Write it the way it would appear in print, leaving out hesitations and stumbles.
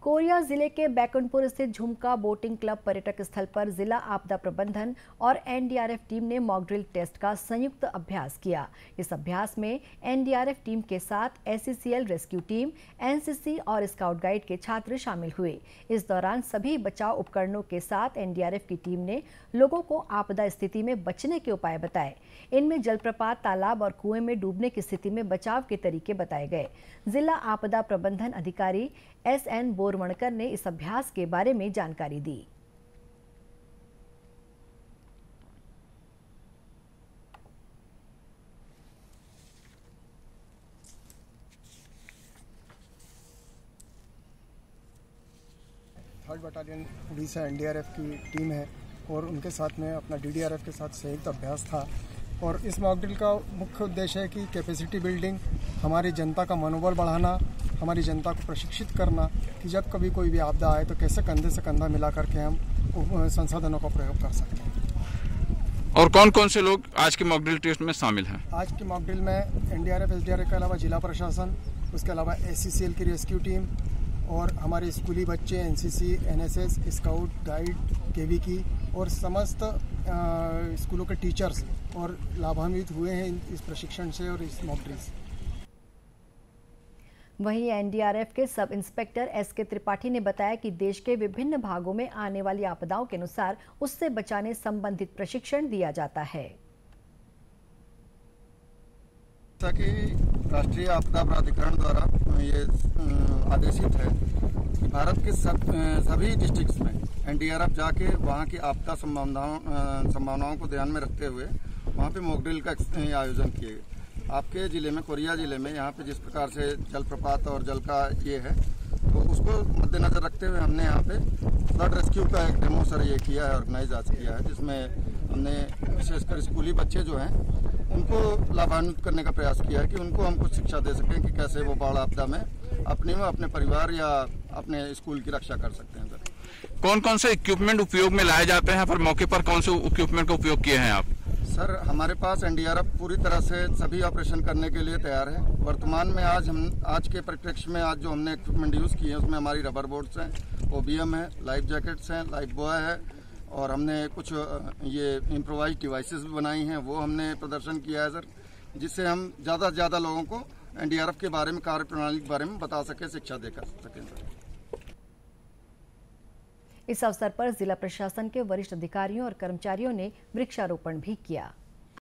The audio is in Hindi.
कोरिया जिले के बैकुंठपुर स्थित झुमका बोटिंग क्लब पर्यटक स्थल पर जिला आपदा प्रबंधन और एनडीआरएफ टीम ने मॉक ड्रिल टेस्ट का संयुक्त अभ्यास किया। इस अभ्यास में एनडीआरएफ टीम के साथ एससीसीएल रेस्क्यू टीम, एनसीसी और स्काउट गाइड के छात्र शामिल हुए। इस दौरान सभी बचाव उपकरणों के साथ एनडीआरएफ की टीम ने लोगों को आपदा स्थिति में बचने के उपाय बताए। इनमें जलप्रपात, तालाब और कुएं में डूबने की स्थिति में बचाव के तरीके बताए गए। जिला आपदा प्रबंधन अधिकारी एसएन बोरवणकर ने इस अभ्यास के बारे में जानकारी दी। थर्ड बटालियन उड़ीसा एनडीआरएफ की टीम है और उनके साथ में अपना डीडीआरएफ के साथ संयुक्त अभ्यास था। और इस मॉक ड्रिल का मुख्य उद्देश्य है कि कैपेसिटी बिल्डिंग, हमारी जनता का मनोबल बढ़ाना, हमारी जनता को प्रशिक्षित करना कि जब कभी कोई भी आपदा आए तो कैसे कंधे से कंधा मिला करके हम संसाधनों का प्रयोग कर सकते हैं। और कौन कौन से लोग आज के मॉक ड्रिल टेस्ट में शामिल हैं? आज की मॉक ड्रिल में एनडीआरएफ, एसडीआरएफ के अलावा जिला प्रशासन, उसके अलावा एससीसीएल की रेस्क्यू टीम और हमारे स्कूली बच्चे, NCC, NSS, scout guide, KV की और समस्त स्कूलों के टीचर्स और लाभान्वित हुए हैं इस प्रशिक्षण से और इस मॉक ड्रिल से। वहीं एनडीआरएफ के सब इंस्पेक्टर एसके त्रिपाठी ने बताया कि देश के विभिन्न भागों में आने वाली आपदाओं के अनुसार उससे बचाने संबंधित प्रशिक्षण दिया जाता है। जैसा कि राष्ट्रीय आपदा प्राधिकरण द्वारा ये आदेशित है कि भारत के सभी डिस्ट्रिक्ट्स में एनडीआरएफ जाके वहाँ की आपदा संभावनाओं को ध्यान में रखते हुए वहाँ पे मॉक ड्रिल का आयोजन किए गए। आपके ज़िले में, कोरिया ज़िले में, यहाँ पे जिस प्रकार से जलप्रपात और जल का ये है तो उसको मद्देनजर रखते हुए हमने यहाँ पे फ्लड रेस्क्यू का एक डेमो सर ये किया है, ऑर्गेनाइज आज किया है, जिसमें हमने विशेषकर स्कूली बच्चे जो हैं उनको लाभान्वित करने का प्रयास किया है कि उनको हम कुछ शिक्षा दे सकें कि कैसे वो बाढ़ आपदा में अपने परिवार या अपने स्कूल की रक्षा कर सकते हैं। सर, कौन कौन से इक्विपमेंट उपयोग में लाए जाते हैं? पर मौके पर कौन से इक्विपमेंट का उपयोग किए हैं आप? सर, हमारे पास एनडीआरएफ पूरी तरह से सभी ऑपरेशन करने के लिए तैयार है। वर्तमान में आज के परिप्रेक्ष्य में आज जो हमने इक्विपमेंट यूज़ किए हैं उसमें हमारी रबर बोट्स हैं, ओबीएम है, लाइफ जैकेट्स हैं, लाइफ बॉय है और हमने कुछ ये इम्प्रोवाइज डिवाइसेस भी बनाई हैं, वो हमने प्रदर्शन किया है सर, जिससे हम ज़्यादा से ज़्यादा लोगों को एनडीआरएफ के बारे में, कार्यप्रणाली के बारे में बता सकें, शिक्षा देकर सकें सर। इस अवसर पर जिला प्रशासन के वरिष्ठ अधिकारियों और कर्मचारियों ने वृक्षारोपण भी किया।